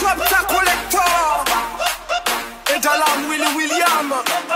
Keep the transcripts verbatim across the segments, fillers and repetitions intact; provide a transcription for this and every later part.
Chapter collector. Edalam Willie William.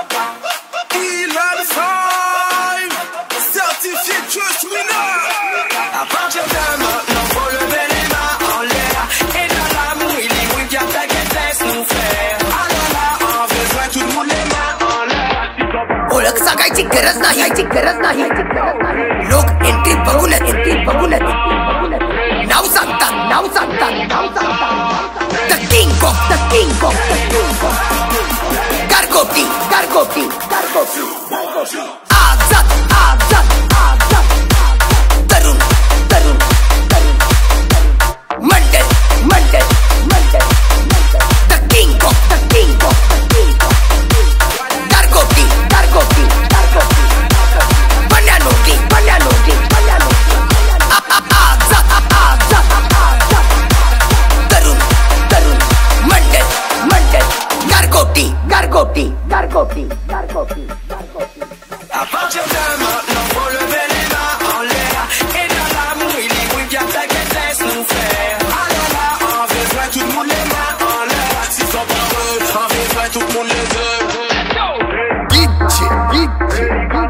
Elan Sign. Certifié Trust Winner. À partir de maintenant, faut lever les mains en l'air. Edalam Willie William, t'inquiète, laisse-nous faire. Alors là, on veut jouer tout le monde les mains en l'air. ओळख सांगायची गरज नाही गरज नाही लोक entry बघून entry बघून नाव सांगतात नाव सांगतात नाव सांगतात the king of the king of the king of Gargoti Gargoti Gargoti Azad Azad Azad Tarun Tarun Tarun Mandal Mandal Mandal the king of the king of the king of Gargoti Gargoti Gargoti बनानोटी बनानोटी बनानोटी Azad Azad Azad Tarun Tarun Mandal Mandal Gargoti Gargoti Gargoti Gargoti Gargoti À partir de maintenant, faut lever les mains en l'air. Et dans la Willie William, t'inquiète, laisse-nous faire. Alors là, on fait jouer tout le monde les mains en l'air. S'ils sont pas heureux, on fait jouer tout le monde les deux. D J, D J,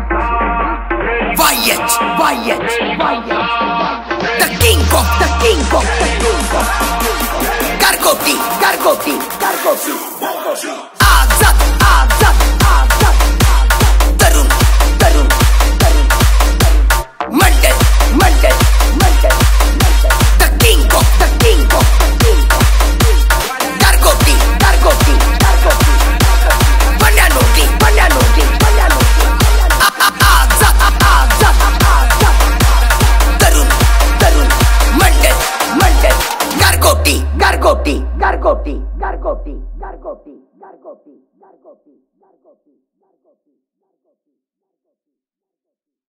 Wyatt, Wyatt, Wyatt, the king of, the king of, the king of, Gargoti, Gargoti, Gargoti, Azad, Azad, Azad, Tarun, Tarun, Tarun, Mandal, Mandal, Mandal, the king of, the king of, the king of, Gargoti, Gargoti, Gargoti, Bananoti, Bananoti, Bananoti, Azad, Azad, Azad, Tarun, Tarun, Mandal, Mandal, Gargoti, Gargoti, Gargoti, Gargoti, Gargoti, Gargoti, Gargoti, Gargoti, Gargoti.